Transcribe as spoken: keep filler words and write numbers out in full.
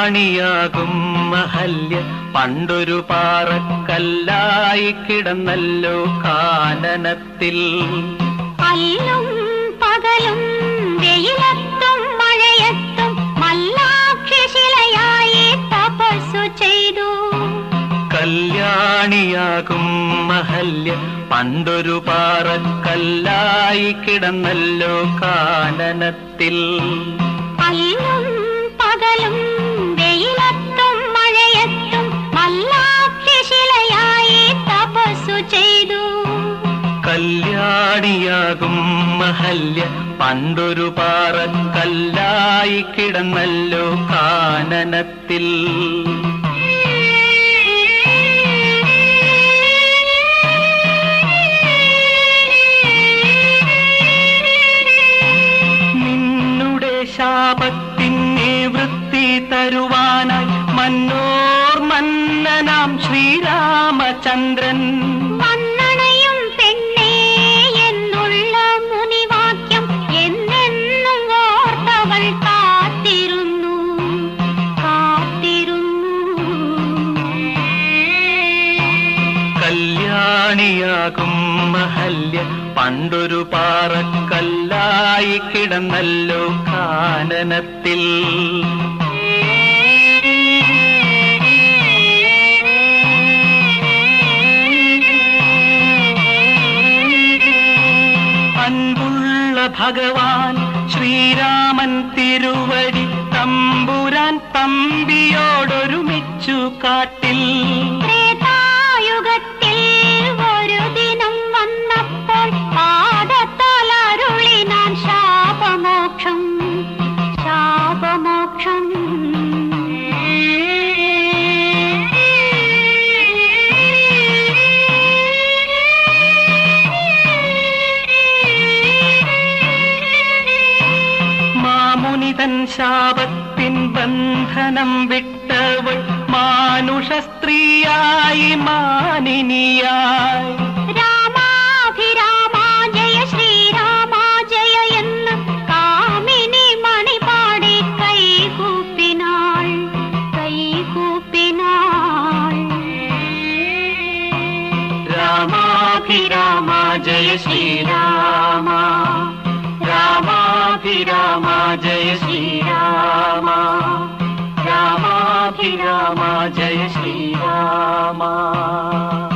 കല്യാണിയാകും മഹല്യ പണ്ടൊരു പാറക്കല്ലായി കിടന്നല്ലോ കാനനത്തിൽ. അല്ലും പകലും വെയിലത്തും മഴയത്തും മല്ലാക്ഷശിലയായി തപസ്സു ചെയ്തു. കല്യാണിയാകും മഹല്യ പണ്ടൊരു പാറക്കല്ലായി കിടന്നല്ലോ കാനനത്തിൽ. അല്ലും പകലും വെയിലത്തും മഴയത്തും മല്ലാക്ഷശിലയായി തപസ്സു ചെയ്തു. കല്യാണിയാകും മഹല്യ പണ്ടൊരു പാറക്കല്ലായി കിടന്നല്ലോ കാനനത്തിൽ. ശാപത്തിനെ വൃത്തി തരുവാനായി മന്നോർ മന്നനാം ശ്രീരാമചന്ദ്രൻ. മന്നണയും പെണ്ണേ എന്നുള്ള മുനിവാക്യം എന്നെന്നും ഓർത്തവൾ കാത്തിരുന്നു കാത്തിരുന്നു. കല്യാണിയാകും മഹല്യ പണ്ടൊരു പാറക്കല്ലായി കിടന്നല്ലോ കാനനത്തിൽ. അൻപുള്ള ഭഗവാൻ ശ്രീരാമൻ തിരുവടി തമ്പുരാൻ തമ്പിയോടൊരുമിച്ചു കാട്ടിൽ. മാമുനിതൻ ശാപത്തിൻ ബന്ധനം വിട്ടവൾ മാനുഷ സ്ത്രീയായി മാനിനിയായി. രാമാഭിരാമാ ജയ ശ്രീരാമാ ജയ എന്ന് കാമിനി മണിപാടി കൈകൂപ്പിനാൾ കൈകൂപ്പിനാൾ. രാമാഭിരാമാ ജയ ശ്രീരാമ രാമാഭിരാമ ജയ ശ്രീരാമ രാമാഭിരാമ ജയ ശ്രീരാമ.